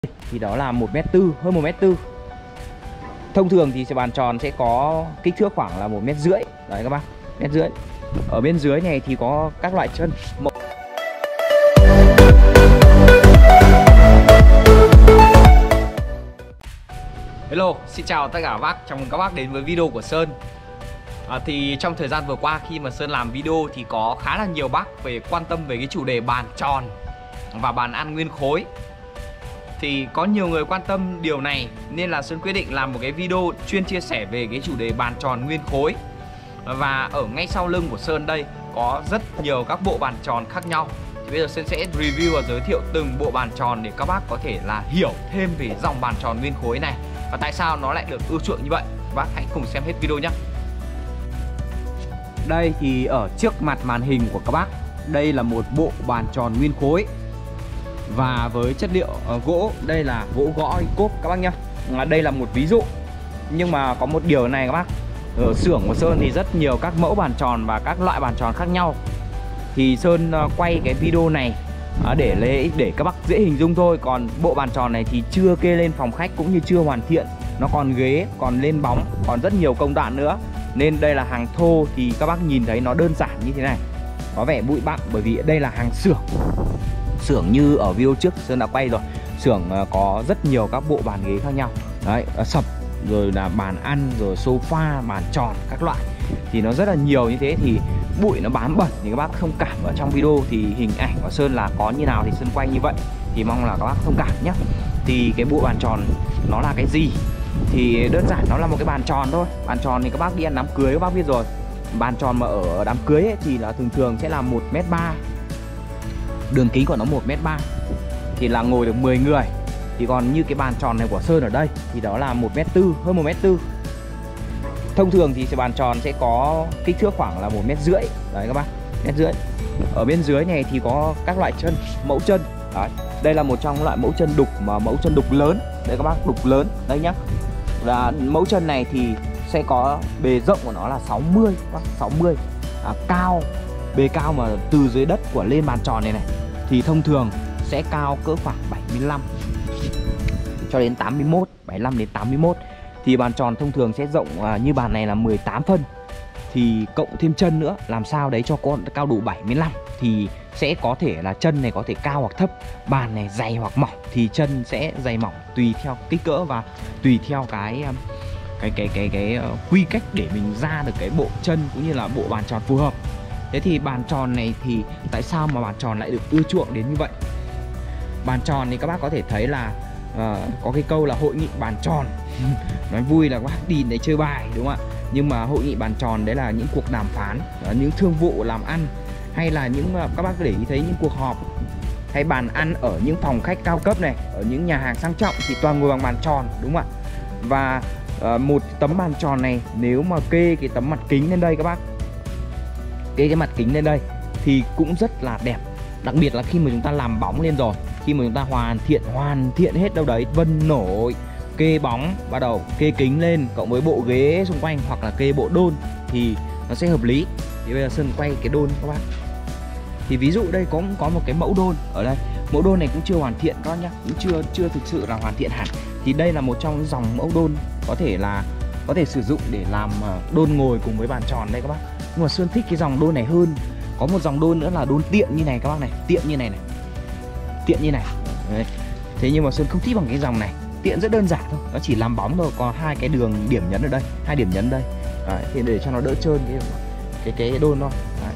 thì đó là 1m4, hơn 1m4. Thông thường thì bàn tròn sẽ có kích thước khoảng là 1,5 m. Đấy các bác, 1,5 m. Ở bên dưới này thì có các loại chân. Hello, xin chào tất cả các bác, chào mừng các bác đến với video của Sơn. Thì trong thời gian vừa qua khi mà Sơn làm video thì có khá là nhiều bác quan tâm về cái chủ đề bàn tròn và bàn ăn nguyên khối. Thì có nhiều người quan tâm điều này nên là Sơn quyết định làm một cái video chuyên chia sẻ về cái chủ đề bàn tròn nguyên khối. Và ở ngay sau lưng của Sơn đây có rất nhiều các bộ bàn tròn khác nhau. Thì bây giờ Sơn sẽ review và giới thiệu từng bộ bàn tròn để các bác có thể là hiểu thêm về dòng bàn tròn nguyên khối này và tại sao nó lại được ưa chuộng như vậy. Các bác hãy cùng xem hết video nhé. Đây thì ở trước mặt màn hình của các bác, đây là một bộ bàn tròn nguyên khối. Và với chất liệu gỗ, đây là gỗ gõ cốp các bác nhá. Đây là một ví dụ. Nhưng mà có một điều này các bác, ở xưởng của Sơn thì rất nhiều các mẫu bàn tròn và các loại bàn tròn khác nhau. Thì Sơn quay cái video này để các bác dễ hình dung thôi. Còn bộ bàn tròn này thì chưa kê lên phòng khách cũng như chưa hoàn thiện. Nó còn ghế, còn lên bóng, còn rất nhiều công đoạn nữa. Nên đây là hàng thô thì các bác nhìn thấy nó đơn giản như thế này, có vẻ bụi bặm bởi vì đây là hàng xưởng. Xưởng như ở video trước Sơn đã quay rồi, xưởng có rất nhiều các bộ bàn ghế khác nhau. Đấy, sập, rồi là bàn ăn, rồi sofa, bàn tròn các loại. Thì nó rất là nhiều như thế thì bụi nó bám bẩn thì các bác thông cảm. Ở trong video thì hình ảnh của Sơn là có như nào thì Sơn quay như vậy, thì mong là các bác thông cảm nhé. Thì cái bộ bàn tròn nó là cái gì? Thì đơn giản nó là một cái bàn tròn thôi. Bàn tròn thì các bác đi ăn đám cưới các bác biết rồi. Bàn tròn mà ở đám cưới ấy, thì là thường sẽ là 1m3. Đường kính của nó 1m3 thì là ngồi được 10 người. Thì còn như cái bàn tròn này của Sơn ở đây thì đó là 1m4, hơn 1m4. Thông thường thì bàn tròn sẽ có kích thước khoảng là 1,5 m. Đấy các bác, 1,5 m. Ở bên dưới này thì có các loại chân, mẫu chân. Đấy, đây là một trong loại mẫu chân đục mà mẫu chân đục lớn. Đây các bác, đục lớn. Đây nhá. Và mẫu chân này thì sẽ có bề rộng của nó là 60, 60. Cao, bề cao mà từ dưới đất của lên bàn tròn này thì thông thường sẽ cao cỡ khoảng 75 cho đến 81, 75 đến 81. Thì bàn tròn thông thường sẽ rộng như bàn này là 18 phân. Thì cộng thêm chân nữa, làm sao đấy cho con cao đủ 75 thì sẽ có thể là chân này có thể cao hoặc thấp, bàn này dày hoặc mỏng thì chân sẽ dày mỏng tùy theo kích cỡ và tùy theo cái quy cách để mình ra được cái bộ chân cũng như là bộ bàn tròn phù hợp. Thế thì bàn tròn này thì tại sao mà bàn tròn lại được ưa chuộng đến như vậy? Bàn tròn thì các bác có thể thấy là có cái câu là hội nghị bàn tròn. Nói vui là các bác đi để chơi bài đúng không ạ? Nhưng mà hội nghị bàn tròn đấy là những cuộc đàm phán, những thương vụ làm ăn, hay là những các bác để ý thấy những cuộc họp hay bàn ăn ở những phòng khách cao cấp này, ở những nhà hàng sang trọng thì toàn ngồi bằng bàn tròn đúng không ạ? Và một tấm bàn tròn này nếu mà kê cái tấm mặt kính lên đây các bác, kê cái mặt kính lên đây thì cũng rất là đẹp. Đặc biệt là khi mà chúng ta làm bóng lên rồi, khi mà chúng ta hoàn thiện hết đâu đấy vân nổi, kê bóng, bắt đầu kê kính lên cộng với bộ ghế xung quanh hoặc là kê bộ đôn thì nó sẽ hợp lý. Thì bây giờ Sơn quay cái đôn các bác. Thì ví dụ đây cũng có một cái mẫu đôn ở đây. Mẫu đôn này cũng chưa hoàn thiện các bác nhá, cũng chưa thực sự là hoàn thiện hẳn. Thì đây là một trong những dòng mẫu đôn có thể sử dụng để làm đôn ngồi cùng với bàn tròn đây các bác. Nhưng mà Sơn thích cái dòng đôn này hơn. Có một dòng đôn nữa là đôn tiện như này các bác này, tiện như này này. Tiện như này. Đấy. Thế nhưng mà Sơn không thích bằng cái dòng này. Tiện rất đơn giản thôi, nó chỉ làm bóng thôi, có hai cái đường điểm nhấn ở đây, hai điểm nhấn đây. Đấy, thì để cho nó đỡ trơn cái đôn thôi. Đấy.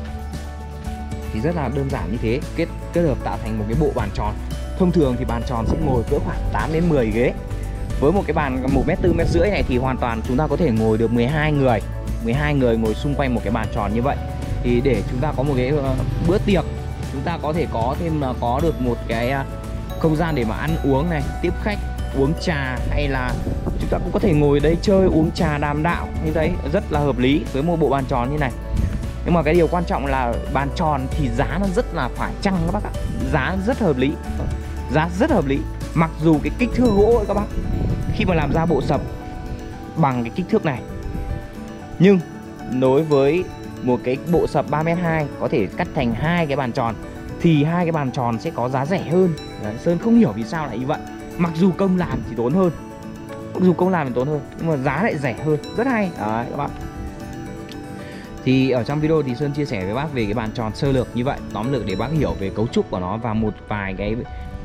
Thì rất là đơn giản như thế, kết hợp tạo thành một cái bộ bàn tròn. Thông thường thì bàn tròn sẽ ngồi cỡ khoảng 8 đến 10 ghế. Với một cái bàn 1m4, 1m5 này thì hoàn toàn chúng ta có thể ngồi được 12 người. 12 người ngồi xung quanh một cái bàn tròn như vậy. Thì để chúng ta có một cái bữa tiệc, chúng ta có thể có được một cái không gian để mà ăn uống này, tiếp khách, uống trà, hay là chúng ta cũng có thể ngồi đây chơi uống trà đàm đạo như thế, rất là hợp lý với một bộ bàn tròn như này. Nhưng mà cái điều quan trọng là bàn tròn thì giá nó rất là phải chăng các bác ạ. Giá rất hợp lý. Giá rất hợp lý. Mặc dù cái kích thước gỗ ấy các bác, khi mà làm ra bộ sập bằng cái kích thước này, nhưng đối với một cái bộ sập 3m2 có thể cắt thành hai cái bàn tròn thì hai cái bàn tròn sẽ có giá rẻ hơn. Đấy, Sơn không hiểu vì sao lại như vậy. Mặc dù công làm thì tốn hơn, nhưng mà giá lại rẻ hơn, rất hay đấy các bác. Thì ở trong video thì Sơn chia sẻ với bác về cái bàn tròn sơ lược như vậy, tóm lược để bác hiểu về cấu trúc của nó và một vài cái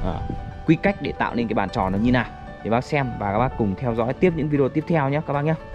quy cách để tạo nên cái bàn tròn nó như nào, để bác xem và các bác cùng theo dõi tiếp những video tiếp theo nhé các bác nhé.